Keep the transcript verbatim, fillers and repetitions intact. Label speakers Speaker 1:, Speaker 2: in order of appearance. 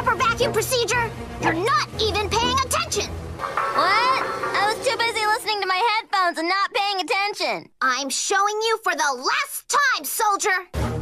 Speaker 1: proper vacuum procedure? You're not even paying attention!
Speaker 2: What? I was too busy listening to my headphones and not paying attention.
Speaker 1: I'm showing you for the last time, soldier!